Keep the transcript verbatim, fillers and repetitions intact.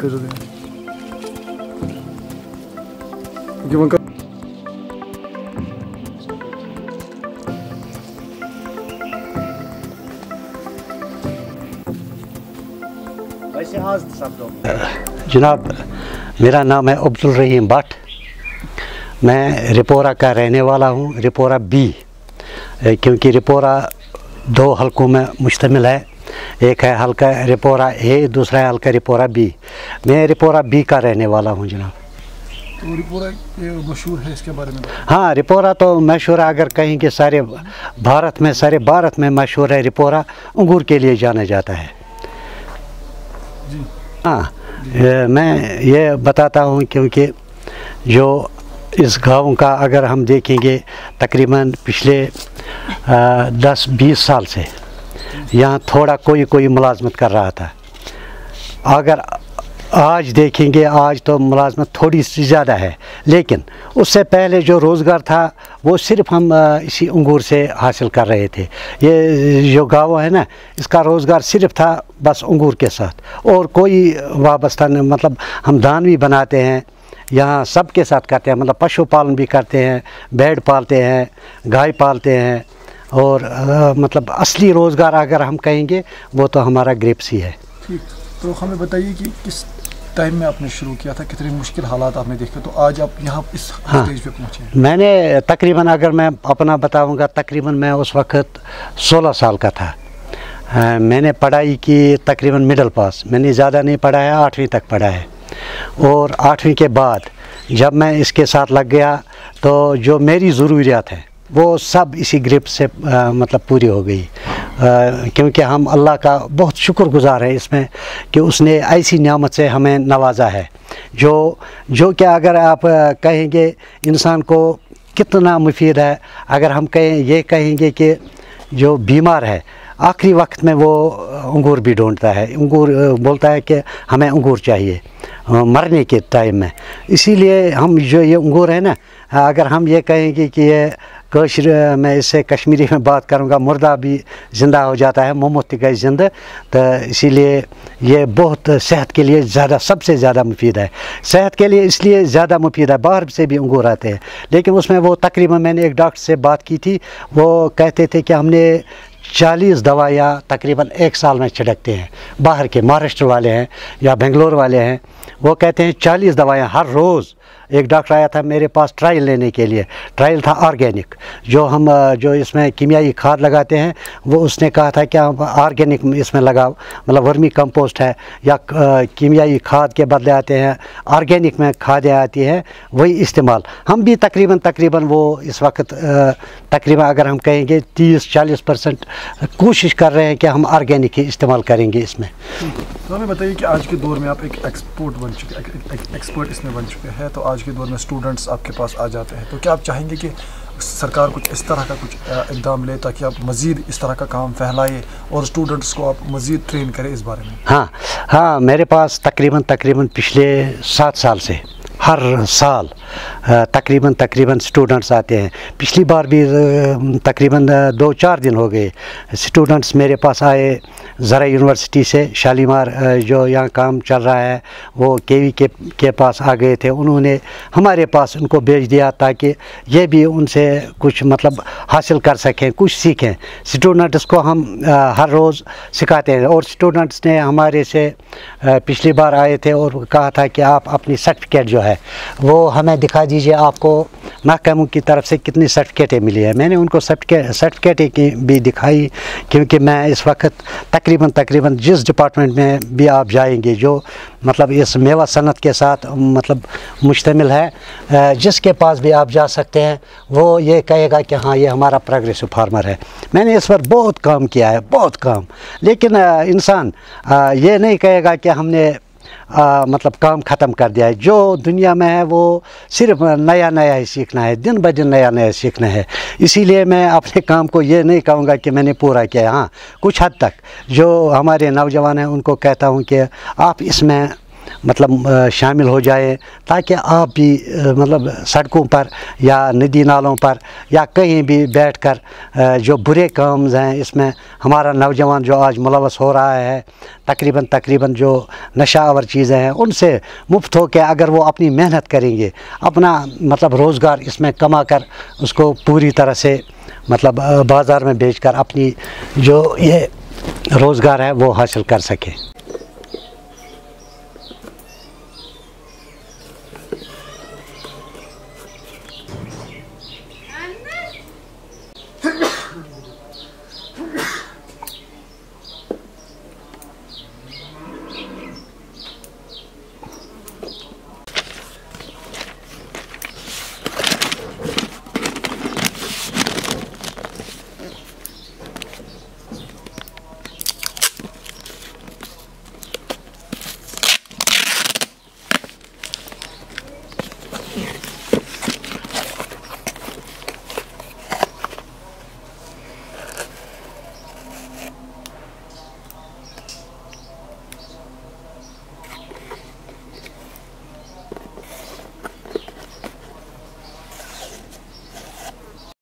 کر دیں جناب میرا نام ہے عبدالرحیم بٹ، میں رپورہ کا رہنے والا ہوں، رپورہ بی، کیونکہ رپورہ دو حلقوں میں مشتمل ہے، ایک ہے حلقہ رپورہ اے، دوسرا ہے حلقہ رپورہ بی۔ میں رپورہ بی کا رہنے والا ہوں جناب۔ تو رپورہ مشہور ہے، اس کے بارے میں؟ ہاں رپورہ تو مشہور ہے، اگر کہیں کہ سارے بھارت میں سارے بھارت میں مشہور ہے رپورہ، انگور کے لیے جانا جاتا ہے۔ جی ہاں میں یہ بتاتا ہوں کیونکہ جو اس گاؤں کا اگر ہم دیکھیں گے تقریباً پچھلے دس بیس سال سے یہاں تھوڑا کوئی کوئی ملازمت کر رہا تھا، اگر آج دیکھیں گے آج تو ملازمت تھوڑی سی زیادہ ہے، لیکن اس سے پہلے جو روزگار تھا وہ صرف ہم اسی انگور سے حاصل کر رہے تھے۔ یہ جو گاؤں ہے نا، اس کا روزگار صرف تھا بس انگور کے ساتھ، اور کوئی وابستہ نہیں، مطلب ہم دان بھی بناتے ہیں یہاں، سب کے ساتھ کرتے ہیں، مطلب پشو پالن بھی کرتے ہیں، بھیڑ پالتے ہیں، گائے پالتے ہیں، اور مطلب اصلی روزگار اگر ہم کہیں گے وہ تو ہمارا گریپس ہی ہے۔ ٹھیک، تو ہمیں بتائیے کہ کس ٹائم میں آپ نے شروع کیا تھا، کتنے مشکل حالات آپ نے دیکھے تو آج آپ یہاں اس اسٹیج پہ پہنچے ہیں؟ میں نے تقریباً اگر میں اپنا بتاؤں گا تقریباً میں اس وقت سولہ سال کا تھا، میں نے پڑھائی کی تقریباً مڈل پاس، میں نے زیادہ نہیں پڑھا ہے، آٹھویں تک پڑھا ہے، اور آٹھویں کے بعد جب میں اس کے ساتھ لگ گیا تو جو میری ضروریات ہیں وہ سب اسی گریپ سے مطلب پوری ہو گئی، کیونکہ ہم اللہ کا بہت شکر گزار ہیں اس میں کہ اس نے ایسی نعمت سے ہمیں نوازا ہے جو جو کہ اگر آپ کہیں گے انسان کو کتنا مفید ہے، اگر ہم کہیں یہ کہیں گے کہ جو بیمار ہے آخری وقت میں وہ انگور بھی ڈھونڈتا ہے، انگور بولتا ہے کہ ہمیں انگور چاہیے مرنے کے ٹائم میں، اسی لیے ہم جو یہ انگور ہے نا، اگر ہم یہ کہیں گے کہ یہ کشر میں اس سے کشمیری میں بات کروں گا، مردہ بھی زندہ ہو جاتا ہے، موموتی گئی زندہ، تو اسی لیے یہ بہت صحت کے لیے زیادہ سب سے زیادہ مفید ہے، صحت کے لیے اس لیے زیادہ مفید ہے، باہر سے بھی انگور آتے ہیں، لیکن اس میں وہ تقریباً میں نے ایک ڈاکٹر سے بات کی تھی، وہ کہتے تھے کہ ہم نے چالیس دوائیاں تقریباً ایک سال میں چھڑکتے ہیں، باہر کے مہاراشٹر والے ہیں یا بنگلور والے ہیں، وہ کہتے ہیں چالیس دوائیاں ہر روز۔ ایک ڈاکٹر آیا تھا میرے پاس ٹرائل لینے کے لیے، ٹرائل تھا آرگینک، جو ہم جو اس میں کیمیائی کھاد لگاتے ہیں، وہ اس نے کہا تھا کہ آپ آرگینک اس میں لگاؤ، مطلب ورمی کمپوسٹ ہے یا کیمیائی کھاد کے بدلے آتے ہیں، آرگینک میں کھادیں آتی ہیں وہی استعمال، ہم بھی تقریباً تقریباً وہ اس وقت تقریباً اگر ہم کہیں گے تیس چالیس پرسنٹ کوشش کر رہے ہیں کہ ہم آرگینک ہی استعمال کریں گے اس میں۔ تو ہمیں بتائیے کہ آج کے دور میں آپ ایک ایکسپورٹ بن چکے ایکسپرٹ اس میں بن چکے ہیں، تو آج کے دور میں اسٹوڈنٹس آپ کے پاس آ جاتے ہیں، تو کیا آپ چاہیں گے کہ سرکار کچھ اس طرح کا کچھ اقدام لے تاکہ آپ مزید اس طرح کا کام پھیلائے اور اسٹوڈنٹس کو آپ مزید ٹرین کریں اس بارے میں؟ ہاں ہاں میرے پاس تقریباً تقریباً پچھلے سات سال سے ہر سال تقریباً تقریباً اسٹوڈنٹس آتے ہیں، پچھلی بار بھی تقریباً دو چار دن ہو گئے اسٹوڈنٹس میرے پاس آئے زرعی یونیورسٹی سے، شالیمار جو یہاں کام چل رہا ہے وہ کے وی کے کے پاس آ گئے تھے، انہوں نے ہمارے پاس ان کو بھیج دیا تاکہ یہ بھی ان سے کچھ مطلب حاصل کر سکیں، کچھ سیکھیں۔ اسٹوڈنٹس کو ہم ہر روز سکھاتے ہیں، اور اسٹوڈنٹس نے ہمارے سے پچھلی بار آئے تھے اور کہا تھا کہ آپ اپنی سرٹیفکیٹ جو ہے وہ ہمیں دکھا دیجئے، آپ کو محکموں کی طرف سے کتنی سرٹیفکیٹیں ملی ہیں۔ میں نے ان کو سرٹیفکیٹیں کی بھی دکھائی، کیونکہ میں اس وقت تقریباً تقریباً جس ڈپارٹمنٹ میں بھی آپ جائیں گے جو مطلب اس میوہ صنعت کے ساتھ مطلب مشتمل ہے، جس کے پاس بھی آپ جا سکتے ہیں، وہ یہ کہے گا کہ ہاں یہ ہمارا پروگریسو فارمر ہے۔ میں نے اس پر بہت کام کیا ہے، بہت کام، لیکن انسان یہ نہیں کہے گا کہ ہم نے آ, مطلب کام ختم کر دیا ہے، جو دنیا میں ہے وہ صرف نیا نیا ہی سیکھنا ہے، دن بدن نیا نیا سیکھنا ہے، اسی لیے میں اپنے کام کو یہ نہیں کہوں گا کہ میں نے پورا کیا ہے، ہاں کچھ حد تک جو ہمارے نوجوان ہیں ان کو کہتا ہوں کہ آپ اس میں مطلب شامل ہو جائے تاکہ آپ بھی مطلب سڑکوں پر یا ندی نالوں پر یا کہیں بھی بیٹھ کر جو برے کامز ہیں اس میں ہمارا نوجوان جو آج ملوث ہو رہا ہے تقریباً تقریباً جو نشہ آور چیزیں ہیں ان سے مفت ہو کے اگر وہ اپنی محنت کریں گے اپنا مطلب روزگار اس میں کما کر اس کو پوری طرح سے مطلب بازار میں بیچ کر اپنی جو یہ روزگار ہے وہ حاصل کر سکیں.